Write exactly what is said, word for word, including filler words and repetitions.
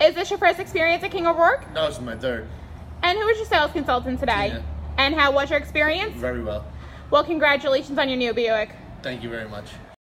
Is this your first experience at King ORourke? No, this is my third. And who was your sales consultant today? Tina. And how was your experience? Very well. Well, congratulations on your new Buick. Thank you very much.